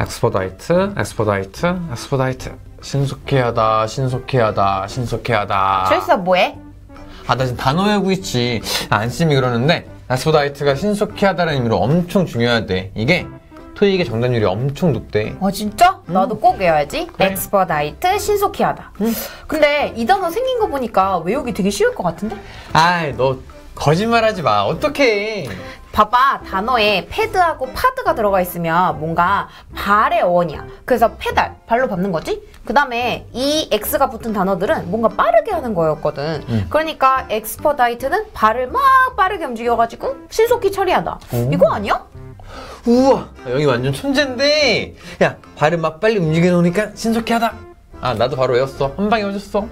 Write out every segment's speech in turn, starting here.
엑스퍼다이트, 엑스퍼다이트, 엑스퍼다이트. 신속해하다, 신속해하다, 신속해하다. 철수야 뭐해? 나 지금 단어 외우고 있지. 안쌤이 그러는데 엑스퍼다이트가 신속해하다는 의미로 엄청 중요하대. 이게 토익의 정답률이 엄청 높대. 진짜? 나도 꼭 외워야지. 그래. 엑스퍼다이트, 신속히하다. 근데 이 단어 생긴 거 보니까 외우기 되게 쉬울 것 같은데? 아이, 너 거짓말하지 마. 어떡해. 봐봐, 단어에 패드하고 파드가 들어가 있으면 뭔가 발의 어원이야. 그래서 페달, 발로 밟는 거지? 그 다음에 이 X가 붙은 단어들은 뭔가 빠르게 하는 거였거든. 그러니까 엑스퍼다이트는 발을 막 빠르게 움직여가지고 신속히 처리하다. 이거 아니야? 우와, 영희 완전 천재인데. 야, 발을 막 빨리 움직여 놓으니까 신속해하다. 나도 바로 외웠어. 한 방에 외워줬어.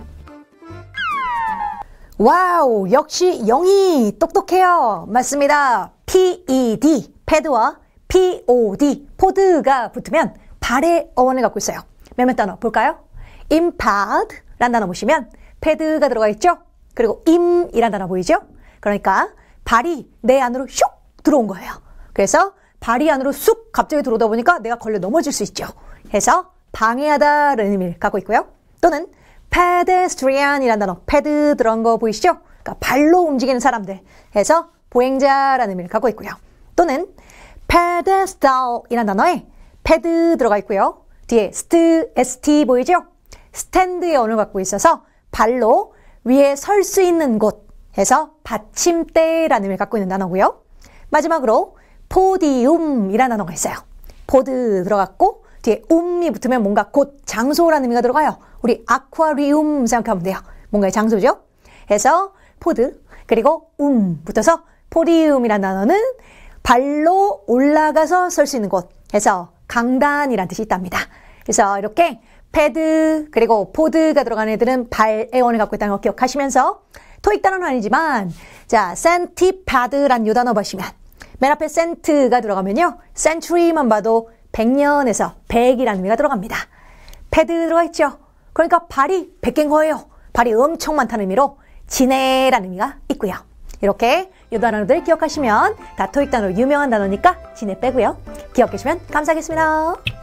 와우, 역시 영희 똑똑해요. 맞습니다. PED, 패드와 POD, 포드가 붙으면 발의 어원을 갖고 있어요. 몇몇 단어 볼까요? impad 라는 단어 보시면 패드가 들어가 있죠? 그리고 im이라는 단어 보이죠? 그러니까 발이 내 안으로 슉 들어온 거예요. 그래서 발이 안으로 쑥 갑자기 들어오다 보니까 내가 걸려 넘어질 수 있죠. 해서 방해하다라는 의미를 갖고 있고요. 또는 pedestrian이라는 단어, 패드 들어간 거 보이시죠? 그러니까 발로 움직이는 사람들 해서 보행자라는 의미를 갖고 있고요. 또는 pedestal이라는 단어에 패드 들어가 있고요. 뒤에 ST 보이죠? 스탠드의 어원을 갖고 있어서 발로 위에 설 수 있는 곳 해서 받침대라는 의미를 갖고 있는 단어고요. 마지막으로 포디움이라는 단어가 있어요. 포드 들어갔고 뒤에 이 붙으면 뭔가 곳, 장소라는 의미가 들어가요. 우리 아쿠아리움 생각하면 돼요. 뭔가의 장소죠. 해서 포드 그리고 붙어서 포디움이라는 단어는 발로 올라가서 설 수 있는 곳 해서 강단이라는 뜻이 있답니다. 그래서 이렇게 패드 그리고 포드가 들어가는 애들은 발의 어원을 갖고 있다는 거 기억하시면서 토익 단어는 아니지만 자 센티패드라는 요 단어 보시면 맨 앞에 센트가 들어가면요 센츄리만 봐도 100년에서 100이라는 의미가 들어갑니다. 패드 들어가 있죠. 그러니까 발이 100개인 거예요. 발이 엄청 많다는 의미로 지네라는 의미가 있고요. 이렇게 이 단어들 기억하시면 다 토익 단어로 유명한 단어니까 지네 빼고요. 기억해 주시면 감사하겠습니다.